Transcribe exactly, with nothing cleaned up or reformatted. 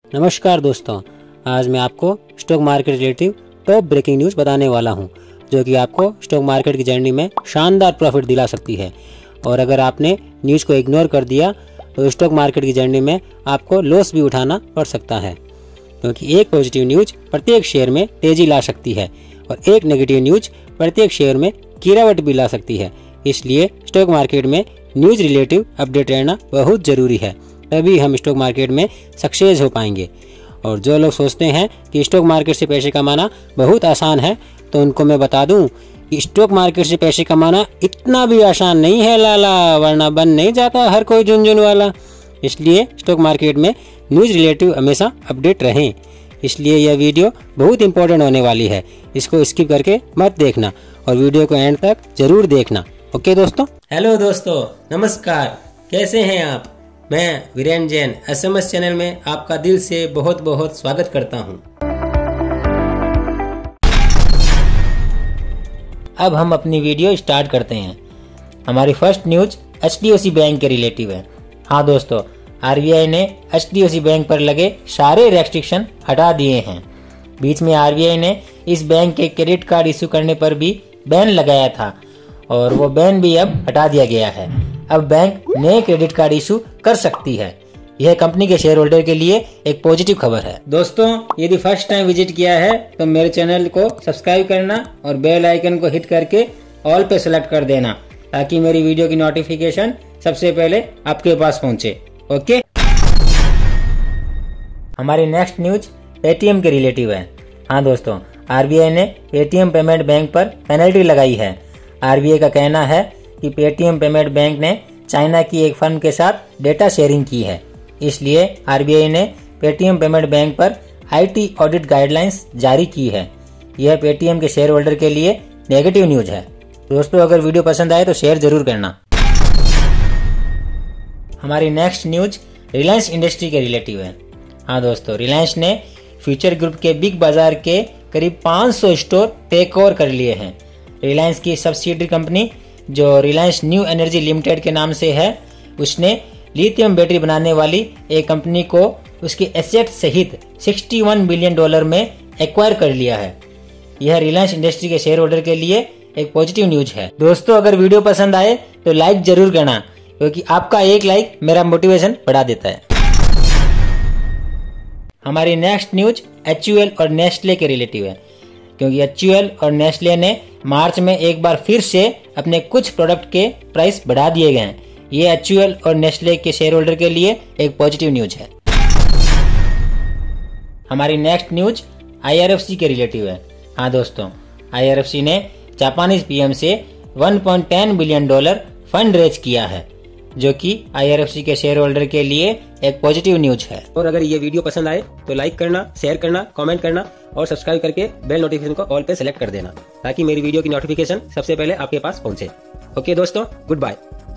नमस्कार दोस्तों, आज मैं आपको stock market relative top breaking news बताने वाला हूं, जो कि आपको स्टॉक मार्केट की जर्नी में शानदार प्रॉफिट दिला सकती है। और अगर आपने न्यूज़ को इग्नोर कर दिया तो स्टॉक मार्केट की जर्नी में आपको लॉस भी उठाना पड़ सकता है, क्योंकि एक पॉजिटिव न्यूज़ प्रत्येक शेयर में तेज़ी ला सकती है और एक नेगेटिव न्यूज़ प्रत्येक शेयर में गिरावट भी ला सकती है। इसलिए स्टॉक मार्केट में न्यूज़ रिलेटिव अपडेट रहना बहुत ज़रूरी है, तभी हम स्टॉक मार्केट में सक्सेस हो पाएंगे। और जो लोग सोचते हैं कि स्टॉक मार्केट से पैसे कमाना बहुत आसान है, तो उनको मैं बता दूं कि स्टॉक मार्केट से पैसे कमाना इतना भी आसान नहीं है लाला, वरना बन नहीं जाता हर कोई झुनझुन वाला। इसलिए स्टॉक मार्केट में न्यूज़ रिलेटिव हमेशा अपडेट रहें। इसलिए यह वीडियो बहुत इंपॉर्टेंट होने वाली है, इसको स्किप करके मत देखना और वीडियो को एंड तक जरूर देखना। ओके दोस्तों। हेलो दोस्तों, नमस्कार, कैसे हैं आप? मैं वीरेन जैन एसएमएस चैनल में आपका दिल से बहुत बहुत स्वागत करता हूं। अब हम अपनी वीडियो स्टार्ट करते हैं। हमारी फर्स्ट न्यूज एचडीएफसी बैंक के रिलेटिव है। हाँ दोस्तों, आरबीआई ने एचडीएफसी बैंक पर लगे सारे रेस्ट्रिक्शन हटा दिए हैं। बीच में आरबीआई ने इस बैंक के क्रेडिट कार्ड इशू करने पर भी बैन लगाया था और वो बैन भी अब हटा दिया गया है। अब बैंक नए क्रेडिट कार्ड इशू कर सकती है। यह कंपनी के शेयर होल्डर के लिए एक पॉजिटिव खबर है। दोस्तों, यदि फर्स्ट टाइम विजिट किया है तो मेरे चैनल को सब्सक्राइब करना और बेल आइकन को हिट करके ऑल पे सेलेक्ट कर देना, ताकि मेरी वीडियो की नोटिफिकेशन सबसे पहले आपके पास पहुंचे। ओके। हमारी नेक्स्ट न्यूज पेटीएम के रिलेटिव है। हाँ दोस्तों, आरबीआई ने पेटीएम पेमेंट बैंक पर पेनल्टी लगाई है। आरबीआई का कहना है कि पेटीएम पेमेंट बैंक ने चाइना की एक फर्म के साथ डेटा शेयरिंग की है, इसलिए आरबीआई ने पेटीएम पेमेंट बैंक पर आईटी ऑडिट गाइडलाइंस जारी की है। यह पेटीएम के शेयर होल्डर के लिए नेगेटिव न्यूज है। दोस्तों, अगर वीडियो पसंद आए तो शेयर जरूर करना। हमारी नेक्स्ट न्यूज रिलायंस इंडस्ट्री के रिलेटिव है। हाँ दोस्तों, रिलायंस ने फ्यूचर ग्रुप के बिग बाजार के करीब पाँच सौ स्टोर टेक ओवर कर लिए हैं। रिलायंस की सब्सिडियरी कंपनी जो रिलायंस न्यू एनर्जी लिमिटेड के नाम से है, उसने लिथियम बैटरी बनाने वाली एक कंपनी को उसके एसेट सहित इकसठ बिलियन डॉलर में एक्वायर कर लिया है। यह रिलायंस इंडस्ट्री के शेयर होल्डर के लिए एक पॉजिटिव न्यूज है। दोस्तों, अगर वीडियो पसंद आए तो लाइक जरूर करना, क्योंकि आपका एक लाइक मेरा मोटिवेशन बढ़ा देता है। हमारी नेक्स्ट न्यूज एचयूएल और नेस्ले के रिलेटिव है, क्योंकि एचयूएल और नेस्ले ने मार्च में एक बार फिर से अपने कुछ प्रोडक्ट के प्राइस बढ़ा दिए गए हैं। ये एचयूएल और नेस्ले के शेयर होल्डर के लिए एक पॉजिटिव न्यूज है। हमारी नेक्स्ट न्यूज आईआरएफसी के रिलेटिव है। हाँ दोस्तों, आईआरएफसी ने जापानीज पीएम से एक पॉइंट एक शून्य बिलियन डॉलर फंड रेज किया है, जो कि आईआरएफसी के शेयर होल्डर के लिए एक पॉजिटिव न्यूज है। और अगर ये वीडियो पसंद आए तो लाइक करना, शेयर करना, कमेंट करना और सब्सक्राइब करके बेल नोटिफिकेशन को ऑल पे सेलेक्ट कर देना, ताकि मेरी वीडियो की नोटिफिकेशन सबसे पहले आपके पास पहुंचे। ओके दोस्तों, गुड बाय।